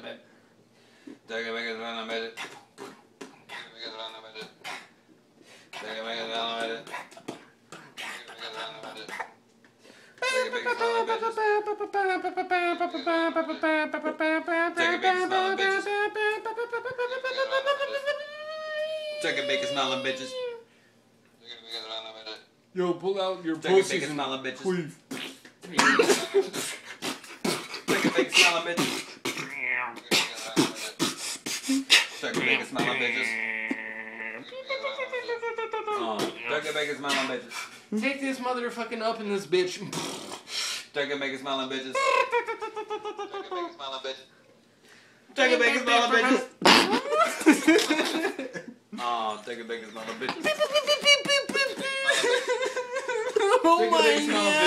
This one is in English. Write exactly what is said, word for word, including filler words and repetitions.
bitches. Turkey bacon smelling bitches. Turkey bacon smelling bitches. Turkey bacon smelling bitches. Turkey bacon smelling bitches. Turkey bacon smelling bitches. Yo, pull out your Turkey pussies bacon and smelling bitches. please. Turkey bacon smelling bitches. Turkey bacon smelling bitches. Oh, turkey bacon smelling bitches. Take this motherfucking up in this bitch. Turkey bacon smelling bitches. Turkey bacon smelling bitches. Oh, turkey bacon smelling bitches. Oh my god.